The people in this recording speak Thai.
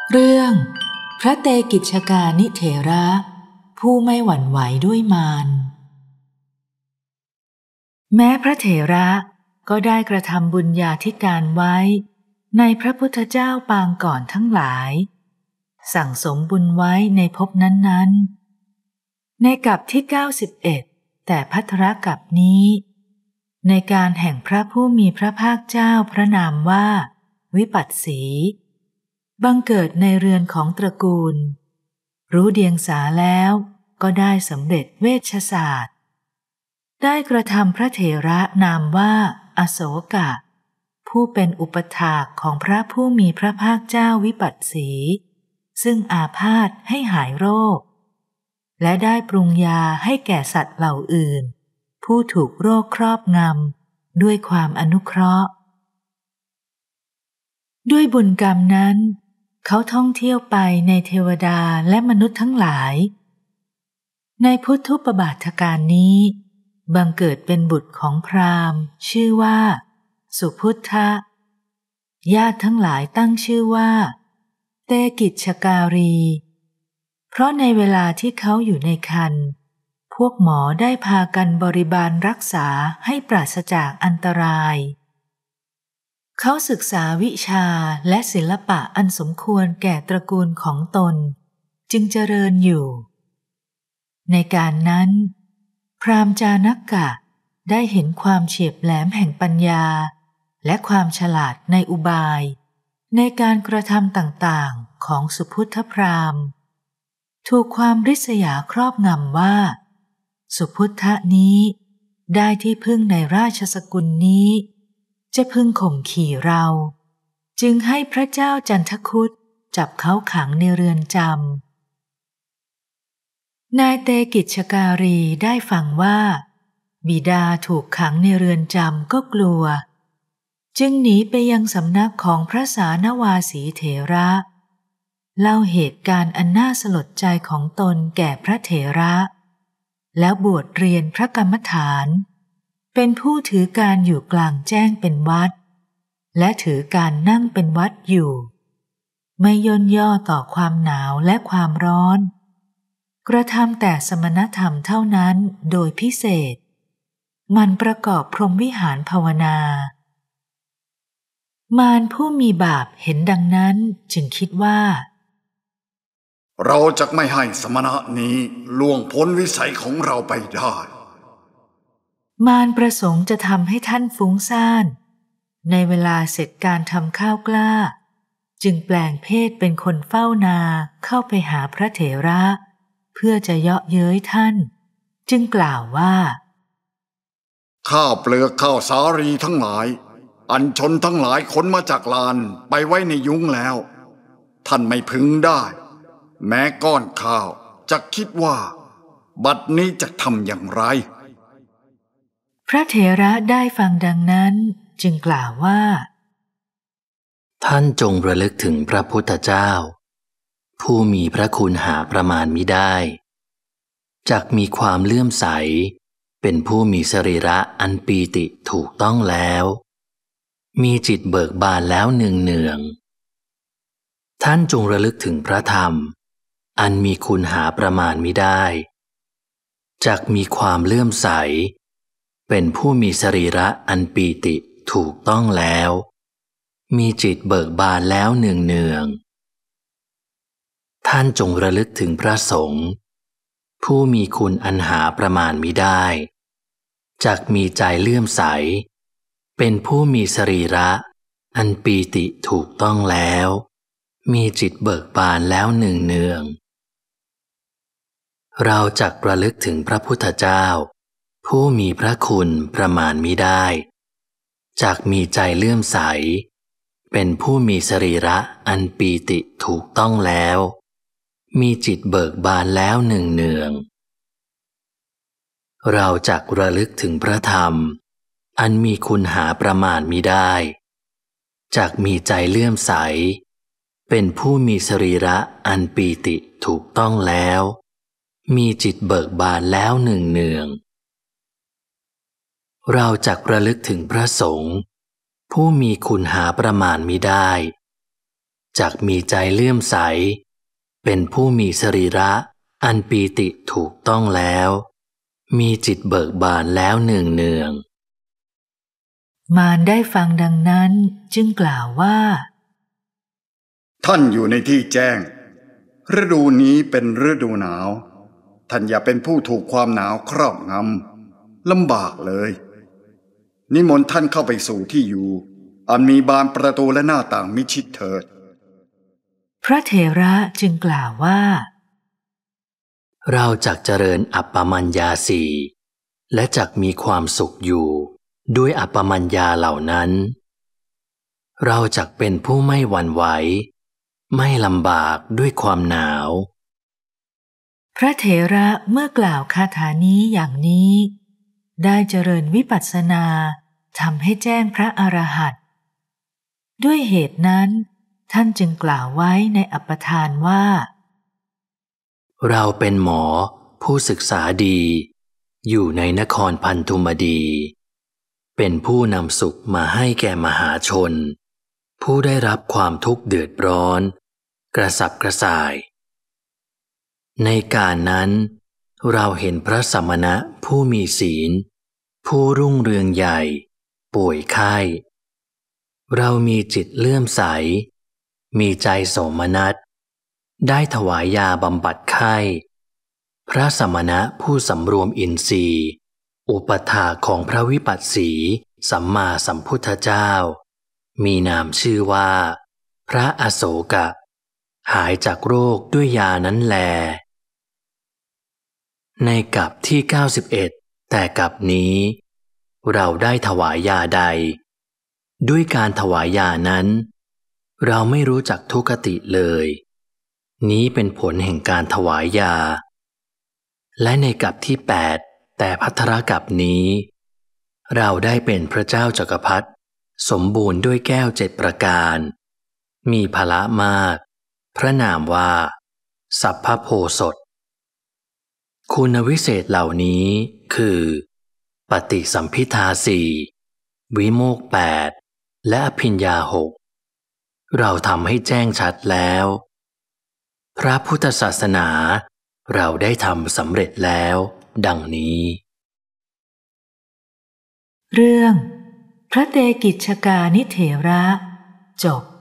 เรื่องพระเตกิจชกานิเถระผู้ไม่หวั่นไหวด้วยมารแม้พระเถระก็ได้กระทำบุญญาธิการไว้ในพระพุทธเจ้าปางก่อนทั้งหลายสั่งสมบุญไว้ในภพนั้นๆในกัปที่91แต่ภัทรกัปนี้ในการแห่งพระผู้มีพระภาคเจ้าพระนามว่าวิปัสสีบังเกิดในเรือนของตระกูลรู้เดียงสาแล้วก็ได้สำเร็จเวชศาสตร์ได้กระทำพระเถระนามว่าอโศกะผู้เป็นอุปถากของพระผู้มีพระภาคเจ้าวิปัสสีซึ่งอาพาธให้หายโรคและได้ปรุงยาให้แก่สัตว์เหล่าอื่นผู้ถูกโรคครอบงำด้วยความอนุเคราะห์ด้วยบุญกรรมนั้นเขาท่องเที่ยวไปในเทวดาและมนุษย์ทั้งหลายในพุทธุปบาทการนี้บังเกิดเป็นบุตรของพราหมณ์ชื่อว่าสุพุทธะญาติทั้งหลายตั้งชื่อว่าเตกิจชการีเพราะในเวลาที่เขาอยู่ในครรภ์พวกหมอได้พากันบริบาลรักษาให้ปราศจากอันตรายเขาศึกษาวิชาและศิลปะอันสมควรแก่ตระกูลของตนจึงเจริญอยู่ในการนั้นพราหมณ์จานักกะได้เห็นความเฉียบแหลมแห่งปัญญาและความฉลาดในอุบายในการกระทำต่างๆของสุพุทธพราหมณ์ถูกความริษยาครอบงำว่าสุพุทธะนี้ได้ที่พึ่งในราชสกุลนี้จะพึงข่มขี่เราจึงให้พระเจ้าจันทคุตจับเขาขังในเรือนจำนายเตกิจชการีได้ฟังว่าบิดาถูกขังในเรือนจำก็กลัวจึงหนีไปยังสำนักของพระสานวาสีเถระเล่าเหตุการณ์อันน่าสลดใจของตนแก่พระเถระแล้วบวชเรียนพระกรรมฐานเป็นผู้ถือการอยู่กลางแจ้งเป็นวัดและถือการนั่งเป็นวัดอยู่ไม่ย่นย่อต่อความหนาวและความร้อนกระทำแต่สมณธรรมเท่านั้นโดยพิเศษมันประกอบพรหมวิหารภาวนามารผู้มีบาปเห็นดังนั้นจึงคิดว่าเราจะไม่ให้สมณะนี้ล่วงพ้นวิสัยของเราไปได้มารประสงค์จะทำให้ท่านฟุ้งซ่านในเวลาเสร็จการทำข้าวกล้าจึงแปลงเพศเป็นคนเฝ้านาเข้าไปหาพระเถระเพื่อจะเยาะเย้ยท่านจึงกล่าวว่าข้าวเปลือกข้าวสาลีทั้งหลายอัญชนทั้งหลายขนมาจากลานไปไว้ในยุ้งแล้วท่านไม่พึงได้แม้ก้อนข้าวจะคิดว่าบัดนี้จะทำอย่างไรพระเถระได้ฟังดังนั้นจึงกล่าวว่าท่านจงระลึกถึงพระพุทธเจ้าผู้มีพระคุณหาประมาณมิได้จักมีความเลื่อมใสเป็นผู้มีสรีระอันปีติถูกต้องแล้วมีจิตเบิกบานแล้วเนืองๆท่านจงระลึกถึงพระธรรมอันมีคุณหาประมาณมิได้จักมีความเลื่อมใสเป็นผู้มีสรีระอันปีติถูกต้องแล้วมีจิตเบิกบานแล้วเนืองๆท่านจงระลึกถึงพระสงฆ์ผู้มีคุณอันหาประมาณมิได้จักมีใจเลื่อมใสเป็นผู้มีสรีระอันปีติถูกต้องแล้วมีจิตเบิกบานแล้วเนืองๆเราจักระลึกถึงพระพุทธเจ้าผู้มีพระคุณประมาณมิได้จักมีใจเลื่อมใสเป็นผู้มีสรีระอันปีติถูกต้องแล้วมีจิตเบิกบานแล้วเนืองๆเราจักระลึกถึงพระธรรมอันมีคุณหาประมาณมิได้จักมีใจเลื่อมใสเป็นผู้มีสรีระอันปีติถูกต้องแล้วมีจิตเบิกบานแล้วเนืองๆเราจักระลึกถึงพระสงฆ์ผู้มีคุณหาประมาณมิได้จักมีใจเลื่อมใสเป็นผู้มีสรีระอันปีติถูกต้องแล้วมีจิตเบิกบานแล้วเนืองมารได้ฟังดังนั้นจึงกล่าวว่าท่านอยู่ในที่แจ้งฤดูนี้เป็นฤดูหนาวท่านอย่าเป็นผู้ถูกความหนาวครอบงำลำบากเลยนิมนต์ท่านเข้าไปสู่ที่อยู่อันมีบานประตูและหน้าต่างมิชิดเถิดพระเถระจึงกล่าวว่าเราจักเจริญอัปปมัญญาสี่และจักมีความสุขอยู่ด้วยอัปปมัญญาเหล่านั้นเราจักเป็นผู้ไม่หวั่นไหวไม่ลำบากด้วยความหนาวพระเถระเมื่อกล่าวคาถานี้อย่างนี้ได้เจริญวิปัสสนาทำให้แจ้งพระอรหันต์ด้วยเหตุนั้นท่านจึงกล่าวไว้ในอัปปทานว่าเราเป็นหมอผู้ศึกษาดีอยู่ในนครพันธุมดีเป็นผู้นำสุขมาให้แก่มหาชนผู้ได้รับความทุกข์เดือดร้อนกระสับกระส่ายในการนั้นเราเห็นพระสมณะผู้มีศีลผู้รุ่งเรืองใหญ่ป่วยไข้เรามีจิตเลื่อมใสมีใจโสมนัสได้ถวายยาบำบัดไข้พระสมณะผู้สำรวมอินทรีย์อุปถากของพระวิปัสสีสัมมาสัมพุทธเจ้ามีนามชื่อว่าพระอโศกะหายจากโรคด้วยยานั้นแลในกลับที่91แต่กลับนี้เราได้ถวายยาใดด้วยการถวายยานั้นเราไม่รู้จักทุกขติเลยนี้เป็นผลแห่งการถวายยาและในกลับที่8แต่ภัทรกลับนี้เราได้เป็นพระเจ้าจักรพรรดิสมบูรณ์ด้วยแก้ว7ประการมีพละมากพระนามว่าสัพพโพสถคุณวิเศษเหล่านี้คือปฏิสัมภิทา4วิโมกข์8และอภิญญา6เราทำให้แจ้งชัดแล้วพระพุทธศาสนาเราได้ทำสำเร็จแล้วดังนี้เรื่องพระเตกิจฉกานิเถระจบ